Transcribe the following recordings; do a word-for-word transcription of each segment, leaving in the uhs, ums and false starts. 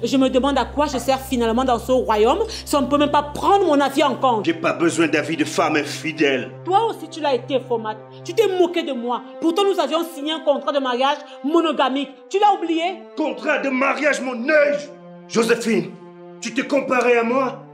Je me demande à quoi je sers finalement dans ce royaume si on ne peut même pas prendre mon avis en compte. J'ai pas besoin d'avis de femme infidèle. Toi aussi tu l'as été, Fomat. Tu t'es moqué de moi. Pourtant nous avions signé un contrat de mariage monogamique. Tu l'as oublié? Contrat de mariage, mon œil. Joséphine, tu t'es comparée à moi?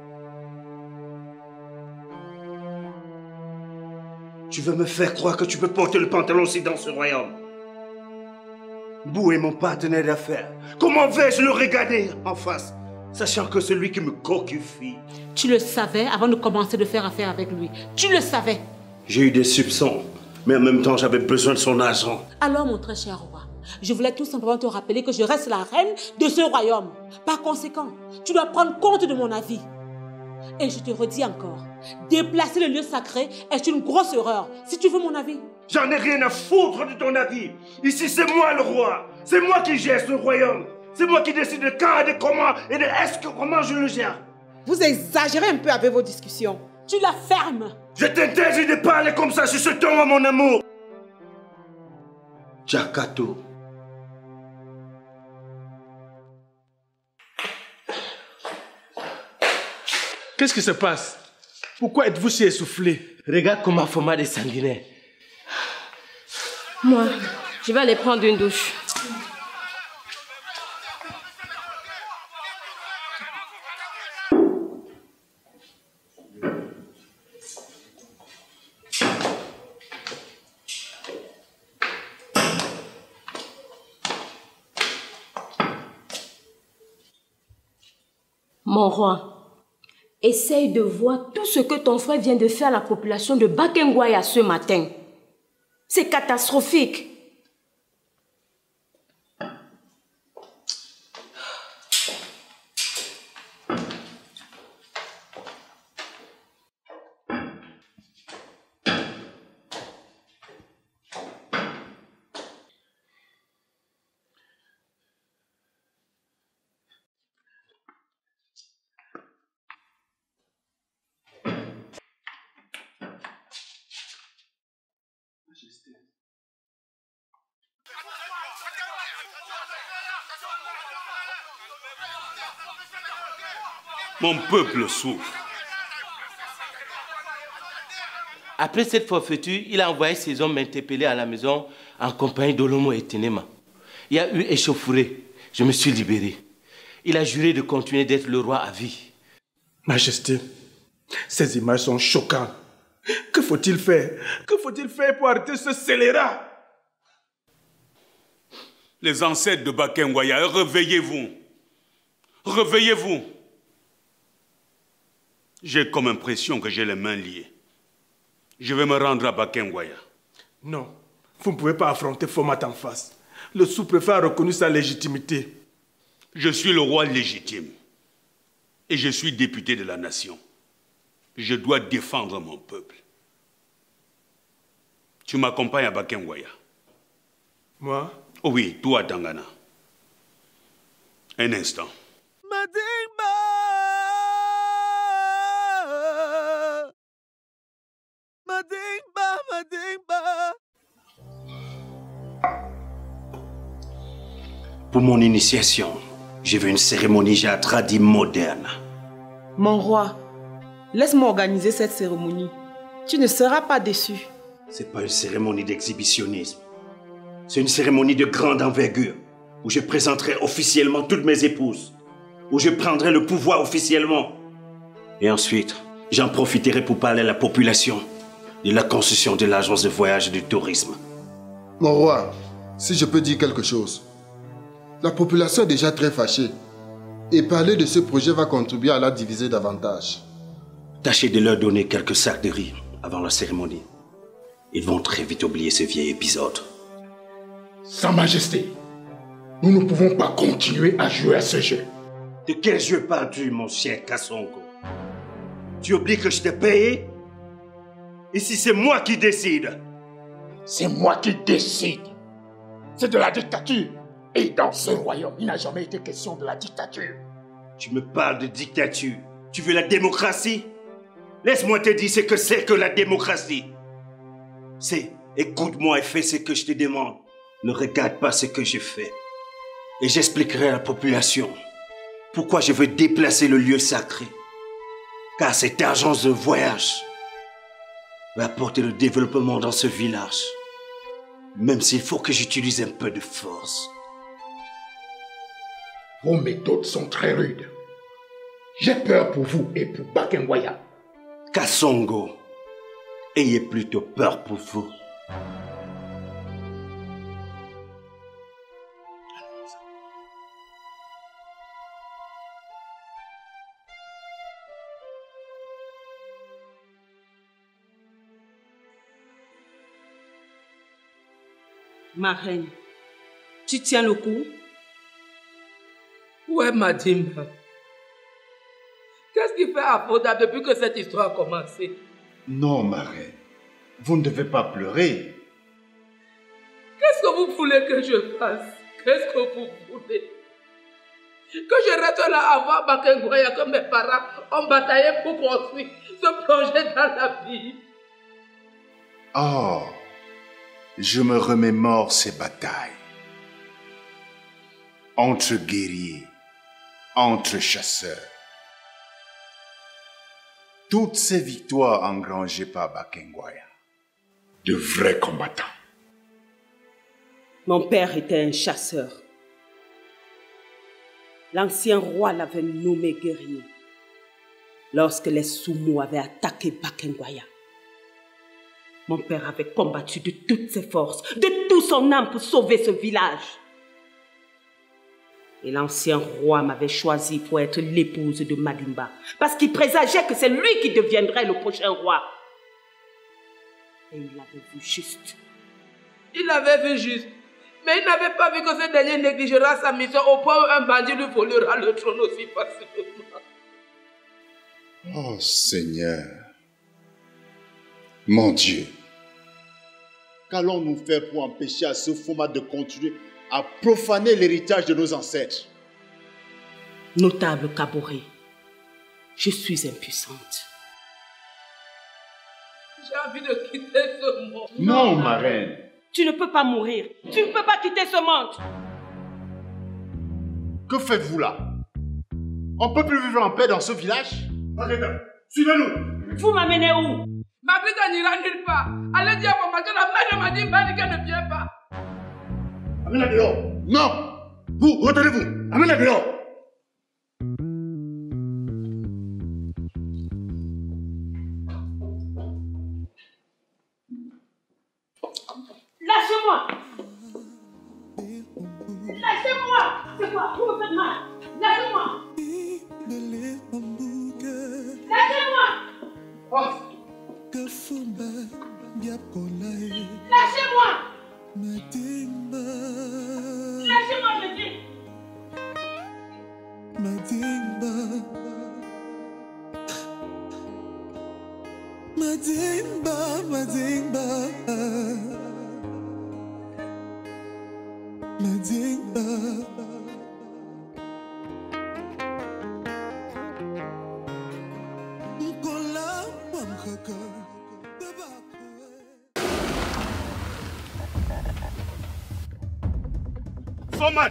Tu veux me faire croire que tu peux porter le pantalon aussi dans ce royaume? Bou est mon partenaire d'affaires. Comment vais-je le regarder en face, sachant que celui qui me coquifie? Tu le savais avant de commencer de faire affaire avec lui. Tu le savais. J'ai eu des soupçons, mais en même temps j'avais besoin de son argent. Alors mon très cher roi, je voulais tout simplement te rappeler que je reste la reine de ce royaume. Par conséquent, tu dois prendre compte de mon avis. Et je te redis encore, déplacer le lieu sacré est une grosse erreur, si tu veux mon avis. J'en ai rien à foutre de ton avis. Ici, c'est moi le roi. C'est moi qui gère ce royaume. C'est moi qui décide de quand, de comment et de est-ce que comment je le gère. Vous exagérez un peu avec vos discussions. Tu la fermes. Je t'interdis de parler comme ça sur ce ton à mon amour. Jakato. Qu'est-ce qui se passe? Pourquoi êtes-vous si essoufflé? Regarde comment Fomat est sanguinaire. Moi, je vais aller prendre une douche. Mon roi, essaye de voir tout ce que ton frère vient de faire à la population de Bakengwaya ce matin. C'est catastrophique. Mon peuple souffre. Après cette forfaiture, il a envoyé ses hommes m'interpeller à la maison en compagnie d'Olomo et Tenema. Il y a eu échauffourée. Je me suis libéré. Il a juré de continuer d'être le roi à vie. Majesté, ces images sont choquantes. Que faut-il faire? Que faut-il faire pour arrêter ce scélérat? Les ancêtres de Bakengwaya, réveillez-vous. Réveillez-vous. J'ai comme impression que j'ai les mains liées. Je vais me rendre à Bakengwaya. Non, vous ne pouvez pas affronter Fomat en face. Le sous-préfet a reconnu sa légitimité. Je suis le roi légitime. Et je suis député de la nation. Je dois défendre mon peuple. Tu m'accompagnes à Bakengwaya. Moi? Oh oui, toi, Tangana. Un instant. Madimba, Madimba, Madimba. Pour mon initiation, j'ai vu une cérémonie Jatra-Di moderne. Mon roi, laisse-moi organiser cette cérémonie. Tu ne seras pas déçu. C'est pas une cérémonie d'exhibitionnisme. C'est une cérémonie de grande envergure, où je présenterai officiellement toutes mes épouses, où je prendrai le pouvoir officiellement. Et ensuite, j'en profiterai pour parler à la population de la construction de l'agence de voyage et du tourisme. Mon roi, si je peux dire quelque chose, la population est déjà très fâchée. Et parler de ce projet va contribuer à la diviser davantage. Tâchez de leur donner quelques sacs de riz avant la cérémonie. Ils vont très vite oublier ce vieil épisode. Sa Majesté, nous ne pouvons pas continuer à jouer à ce jeu. De quel jeu parles-tu, mon cher Kassongo? Tu oublies que je t'ai payé? Ici, c'est moi qui décide. C'est moi qui décide. C'est de la dictature. Et dans ce royaume, il n'a jamais été question de la dictature. Tu me parles de dictature. Tu veux la démocratie? Laisse-moi te dire ce que c'est que la démocratie. C'est, écoute-moi et fais ce que je te demande. Ne regarde pas ce que je fais. Et j'expliquerai à la population pourquoi je veux déplacer le lieu sacré. Car cette agence de voyage va apporter le développement dans ce village. Même s'il faut que j'utilise un peu de force. Vos méthodes sont très rudes. J'ai peur pour vous et pour Bakengwaya. Kasongo, ayez plutôt peur pour vous. Ma reine, tu tiens le coup? Ouais, Madimba. Qu'est-ce qui fait Apoda depuis que cette histoire a commencé? Non, ma reine. Vous ne devez pas pleurer. Qu'est-ce que vous voulez que je fasse? Qu'est-ce que vous voulez? Que je reste là à voir Bakengwaya que mes parents ont bataillé pour construire ce projet dans la vie. Oh, je me remémore ces batailles. Entre guerriers, entre chasseurs. Toutes ces victoires engrangées par Bakengwaya. De vrais combattants. Mon père était un chasseur. L'ancien roi l'avait nommé guerrier lorsque les Sumo avaient attaqué Bakengwaya. Mon père avait combattu de toutes ses forces, de tout son âme pour sauver ce village. Et l'ancien roi m'avait choisi pour être l'épouse de Madimba, parce qu'il présageait que c'est lui qui deviendrait le prochain roi. Et il l'avait vu juste. Il l'avait vu juste. Mais il n'avait pas vu que ce dernier négligera sa mission au point où un bandit lui volera le trône aussi facilement. Oh Seigneur, mon Dieu, qu'allons-nous faire pour empêcher à ce format de continuer à profaner l'héritage de nos ancêtres? Notable Kaboré, je suis impuissante. J'ai envie de quitter ce monde. Non, ma reine. Tu ne peux pas mourir. Tu ne peux pas quitter ce monde. Que faites-vous là? On ne peut plus vivre en paix dans ce village? Arrêtez, suivez-nous. Vous m'amenez où? Ma vie n'ira nulle part. Allez dire à maman que la mère de Madimba dit qu'elle ne vient pas. Amène-la dehors. Non. Vous, retenez-vous. Amène-la dehors. Lâchez-moi. Lâchez-moi. C'est quoi? Vous me faites mal. Lâchez-moi. Lâchez-moi. Oh. Lâchez-moi. Lâchez-moi, je dis. Madimba. Madimba, Madimba. Madimba. Fomat!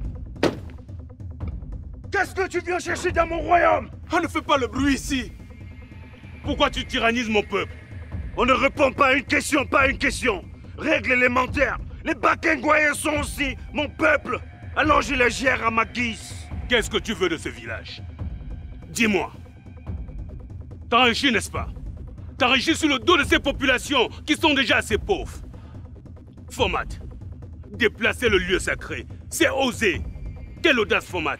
Qu'est-ce que tu viens chercher dans mon royaume? On ne fait pas le bruit ici. Pourquoi tu tyrannises mon peuple? On ne répond pas à une question, pas à une question. Règle élémentaire. Les Bakengwaya sont aussi mon peuple. Alors je les gère à ma guise. Qu'est-ce que tu veux de ce village? Dis-moi. T'enrichis, n'est-ce pas? T'enrichis sur le dos de ces populations qui sont déjà assez pauvres. Fomat, déplacer le lieu sacré, c'est oser. Quelle audace, Fomat.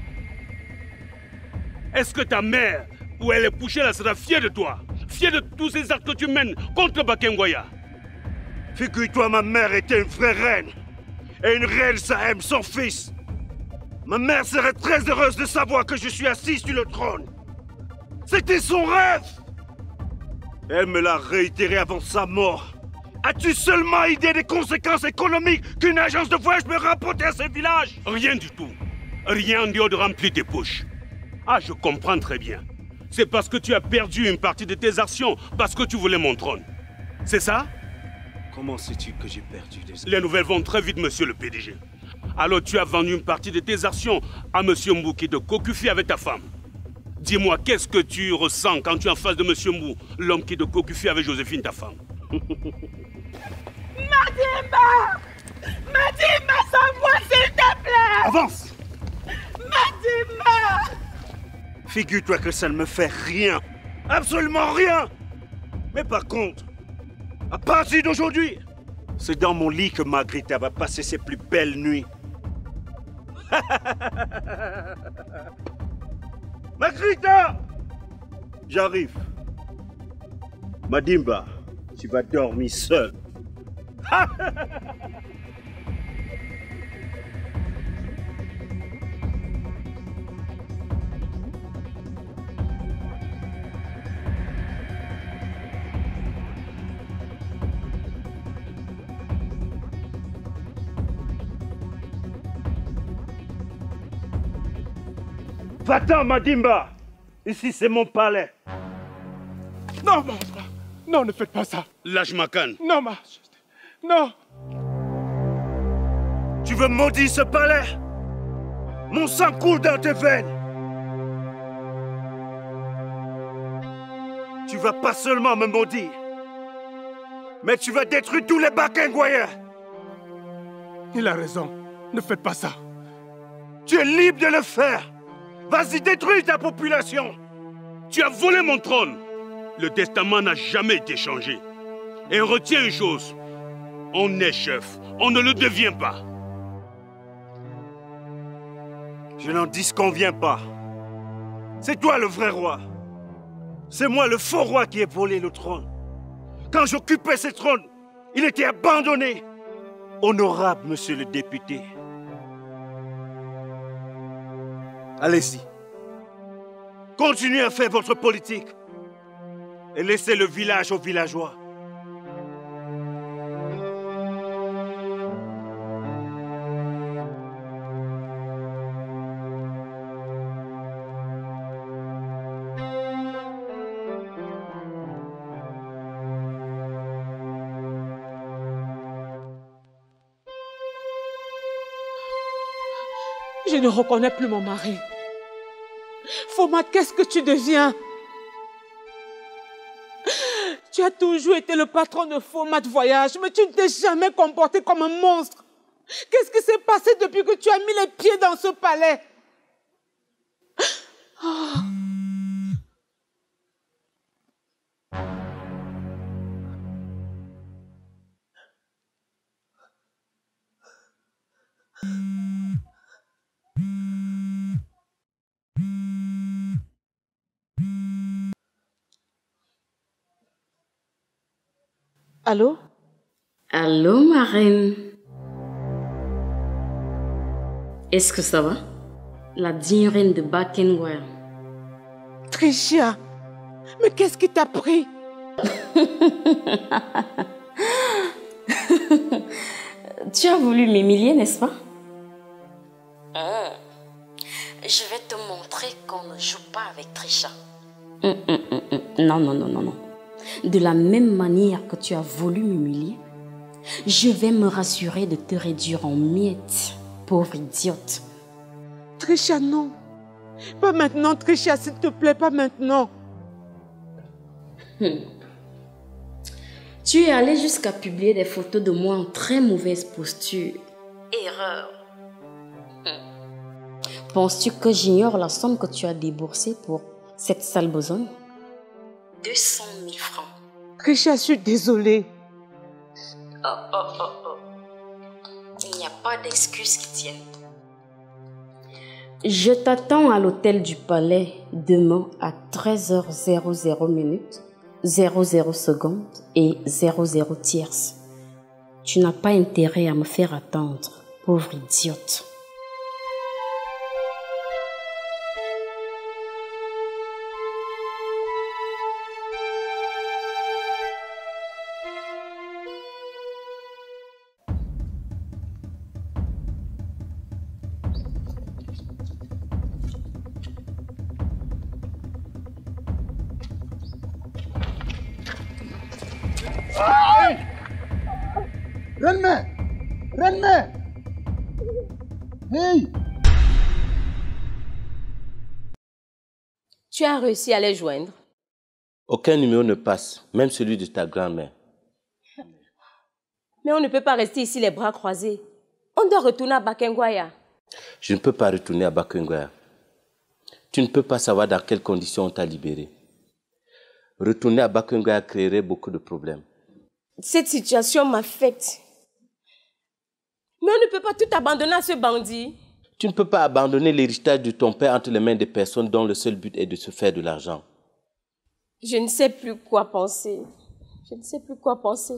Est-ce que ta mère, où elle est couchée là, sera fière de toi? Fière de tous ces actes que tu mènes contre Bakengwaya? Figure-toi, ma mère était une vraie reine. Et une reine, ça aime son fils. Ma mère serait très heureuse de savoir que je suis assis sur le trône. C'était son rêve. Elle me l'a réitéré avant sa mort. As-tu seulement idée des conséquences économiques qu'une agence de voyage me rapporter à ce village? Rien du tout. Rien en dehors de remplir tes poches. Ah, je comprends très bien. C'est parce que tu as perdu une partie de tes actions, parce que tu voulais mon trône. C'est ça? Comment sais-tu que j'ai perdu des actions? Les nouvelles vont très vite, monsieur le P D G. Alors tu as vendu une partie de tes actions à M. Mbou qui te cocufie avec ta femme. Dis-moi, qu'est-ce que tu ressens quand tu es en face de M. Mbou, l'homme qui te cocufie avec Joséphine, ta femme? Madimba! Madimba, sans moi, s'il te plaît! Avance! Madimba! Figure-toi que ça ne me fait rien. Absolument rien. Mais par contre, à partir d'aujourd'hui, c'est dans mon lit que Margarita va passer ses plus belles nuits. Margarita! J'arrive. Madimba, tu vas dormir seul. Va-t'en, Madimba! Ici, c'est mon palais. Non, non, non, ne faites pas ça. Lâche ma canne. Non, ma... Non. Tu veux maudire ce palais? Mon sang coule dans tes veines. Tu vas pas seulement me maudire, mais tu vas détruire tous les Bakengwaya. Il a raison. Ne faites pas ça. Tu es libre de le faire. Vas-y, détruis ta population. Tu as volé mon trône. Le testament n'a jamais été changé. Et retiens une chose. On est chef. On ne le devient pas. Je n'en disconviens pas. C'est toi le vrai roi. C'est moi le faux roi qui ai volé le trône. Quand j'occupais ce trône, il était abandonné. Honorable, monsieur le député. Allez-y. Continuez à faire votre politique. Et laissez le village aux villageois. Je ne reconnais plus mon mari. Fomat, qu'est-ce que tu deviens? Tu as toujours été le patron de Fomat Voyage, mais tu ne t'es jamais comporté comme un monstre. Qu'est-ce qui s'est passé depuis que tu as mis les pieds dans ce palais? Oh. Allô? Allô, ma reine. Est-ce que ça va? La digne reine de Bakengwaya. Tricia, mais qu'est-ce qui t'a pris? Tu as voulu m'humilier, n'est-ce pas? Mmh. Je vais te montrer qu'on ne joue pas avec Tricia. Mmh, mmh, mmh, mmh. Non, non, non, non, non. De la même manière que tu as voulu m'humilier, je vais me rassurer de te réduire en miettes, pauvre idiote. Tricia, non. Pas maintenant, Tricia, s'il te plaît, pas maintenant. Hmm. Tu es allé jusqu'à publier des photos de moi en très mauvaise posture. Erreur. Hmm. Penses-tu que j'ignore la somme que tu as déboursée pour cette sale besogne? deux cent mille francs. Tricia, je suis désolée. Oh, oh, oh, oh. Il n'y a pas d'excuses qui tiennent. Je t'attends à l'hôtel du Palais demain à treize heures zéro zéro minutes, zéro zéro secondes et zéro zéro tierces. Tu n'as pas intérêt à me faire attendre, pauvre idiote. Reine-mère! Reine-mère! Hey! Tu as réussi à les joindre? Aucun numéro ne passe, même celui de ta grand-mère. Mais on ne peut pas rester ici les bras croisés. On doit retourner à Bakengwaya. Je ne peux pas retourner à Bakengwaya. Tu ne peux pas savoir dans quelles conditions on t'a libéré. Retourner à Bakengwaya créerait beaucoup de problèmes. Cette situation m'affecte. Mais on ne peut pas tout abandonner à ce bandit. Tu ne peux pas abandonner l'héritage de ton père entre les mains des personnes dont le seul but est de se faire de l'argent. Je ne sais plus quoi penser. Je ne sais plus quoi penser.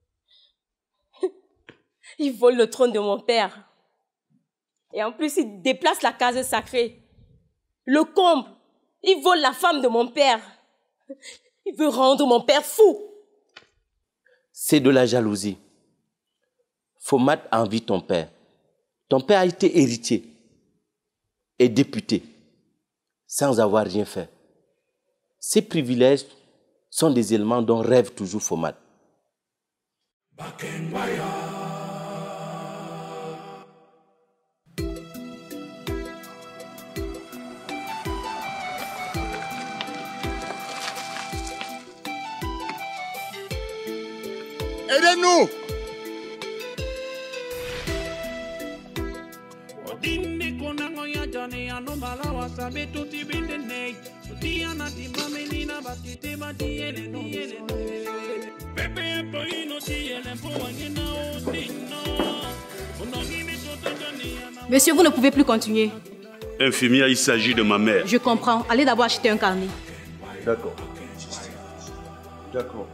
Il vole le trône de mon père. Et en plus, il déplace la case sacrée. Le comble. Il vole la femme de mon père. Il veut rendre mon père fou. C'est de la jalousie. Fomat envie ton père. Ton père a été héritier et député sans avoir rien fait. Ces privilèges sont des éléments dont rêve toujours Fomat. Aidez-nous! Monsieur, vous ne pouvez plus continuer. Infirmière, il s'agit de ma mère. Je comprends. Allez d'abord acheter un carnet. D'accord. D'accord.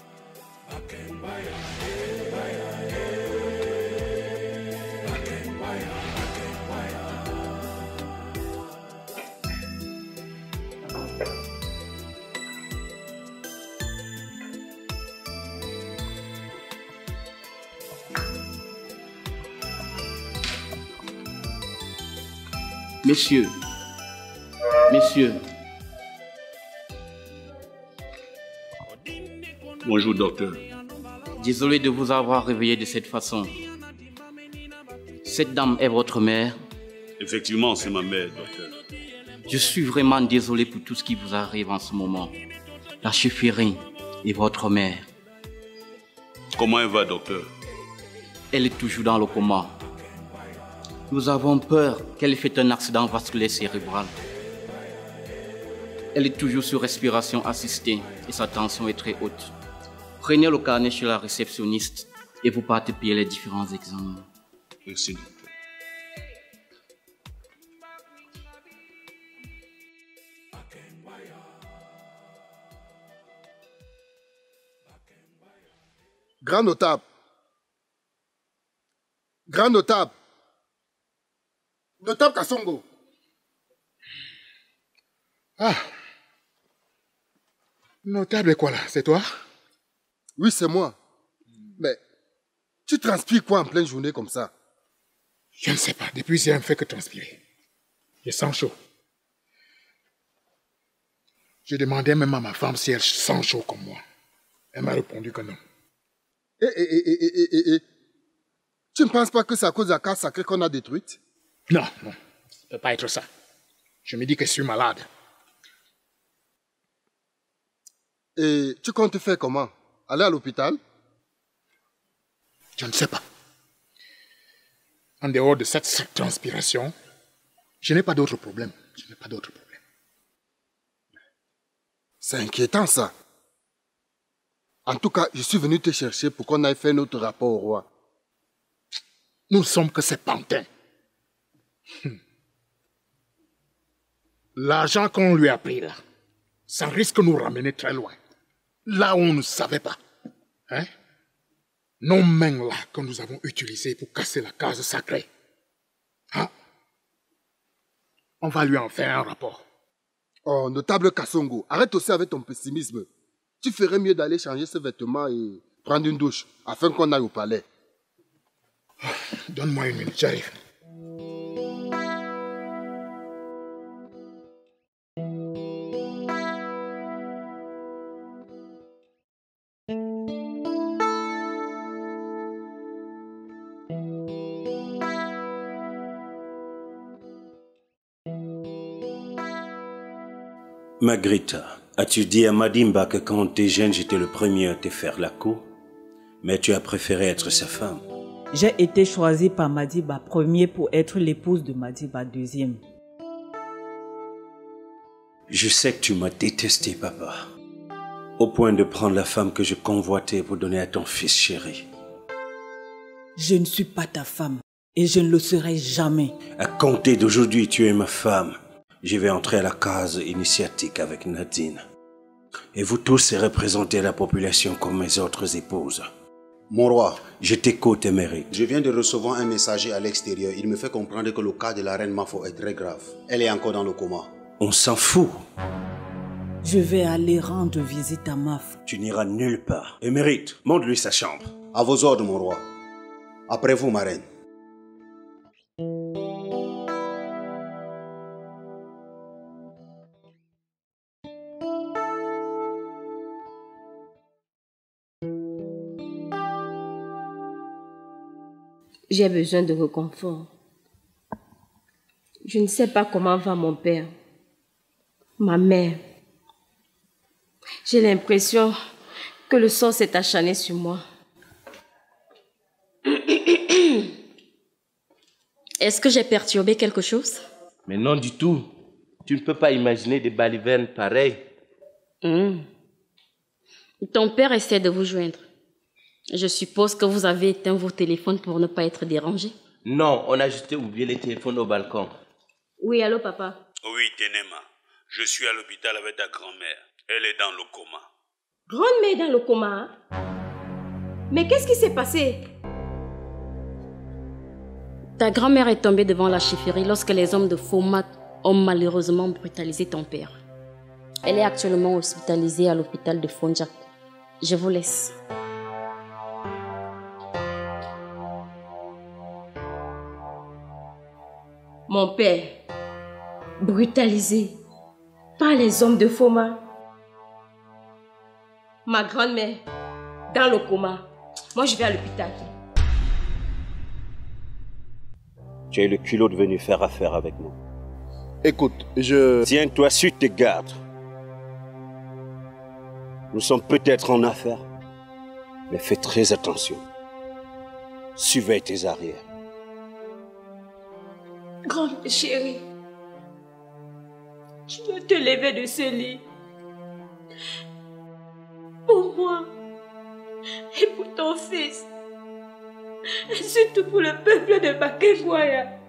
Messieurs, messieurs. Bonjour, docteur. Désolé de vous avoir réveillé de cette façon. Cette dame est votre mère? Effectivement, c'est ma mère, docteur. Je suis vraiment désolé pour tout ce qui vous arrive en ce moment. La chefferie et votre mère. Comment elle va, docteur? Elle est toujours dans le coma. Nous avons peur qu'elle ait fait un accident vasculaire cérébral. Elle est toujours sur respiration assistée et sa tension est très haute. Prenez le carnet chez la réceptionniste et vous partez payer les différents examens. Merci, docteur. Grand notable. Grand notable. Notable Kassongo. Ah. Notable quoi là? C'est toi? Oui, c'est moi. Mais tu transpires quoi en pleine journée comme ça? Je ne sais pas. Depuis, j'ai un fait que transpirer. Je sens chaud. J'ai demandé même à ma femme si elle sent chaud comme moi. Elle m'a répondu que non. Eh, eh, eh, eh, eh, eh, eh. Tu ne penses pas que c'est à cause de la case sacrée qu'on a détruite? Non, non. Ça ne peut pas être ça. Je me dis que je suis malade. Et tu comptes faire comment? Aller à l'hôpital? Je ne sais pas. En dehors de cette transpiration, je n'ai pas d'autre problème. Je n'ai pas d'autre problème. C'est inquiétant ça. En tout cas, je suis venu te chercher pour qu'on aille faire notre rapport au roi. Nous ne sommes que ces pantins. Hum. L'argent qu'on lui a pris là, ça risque de nous ramener très loin. Là où on ne savait pas. Hein? Nos mains là que nous avons utilisées pour casser la case sacrée. Hein? On va lui en faire un rapport. Oh, notable Kassongo, arrête aussi avec ton pessimisme. Tu ferais mieux d'aller changer ses vêtements et prendre une douche afin qu'on aille au palais. Donne-moi une minute, j'arrive. Margarita, as-tu dit à Madimba que quand t'es jeune, j'étais le premier à te faire la cour? Mais tu as préféré être sa femme. J'ai été choisie par Madiba premier pour être l'épouse de Madiba deuxième. Je sais que tu m'as détesté, papa. Au point de prendre la femme que je convoitais pour donner à ton fils chéri. Je ne suis pas ta femme et je ne le serai jamais. À compter d'aujourd'hui, tu es ma femme. Je vais entrer à la case initiatique avec Nadine. Et vous tous serez représentés à la population comme mes autres épouses. Mon roi, je t'écoute, émérite. Je viens de recevoir un messager à l'extérieur. Il me fait comprendre que le cas de la reine Mafo est très grave. Elle est encore dans le coma. On s'en fout. Je vais aller rendre visite à Maf. Tu n'iras nulle part. Émérite, montre-lui sa chambre. À vos ordres, mon roi. Après vous, ma reine. J'ai besoin de réconfort. Je ne sais pas comment va mon père, ma mère. J'ai l'impression que le sort s'est acharné sur moi. Est-ce que j'ai perturbé quelque chose? Mais non du tout. Tu ne peux pas imaginer des balivernes pareilles. Mmh. Ton père essaie de vous joindre. Je suppose que vous avez éteint vos téléphones pour ne pas être dérangé. Non, on a juste oublié les téléphones au balcon. Oui, allô papa? Oui, Tenema. Je suis à l'hôpital avec ta grand-mère. Elle est dans le coma. Grand-mère dans le coma? Mais qu'est-ce qui s'est passé? Ta grand-mère est tombée devant la chefferie lorsque les hommes de Fomat ont malheureusement brutalisé ton père. Elle est actuellement hospitalisée à l'hôpital de Fonjak. Je vous laisse. Mon père, brutalisé par les hommes de Foma. Ma grand-mère, dans le coma. Moi, je vais à l'hôpital. Tu as le culot de venir faire affaire avec nous. Écoute, je... Tiens-toi sur tes gardes. Nous sommes peut-être en affaire, mais fais très attention. Surveille tes arrières. Grande chérie, tu dois te lever de ce lit. Pour moi et pour ton fils. Et surtout pour le peuple de Bakengoya.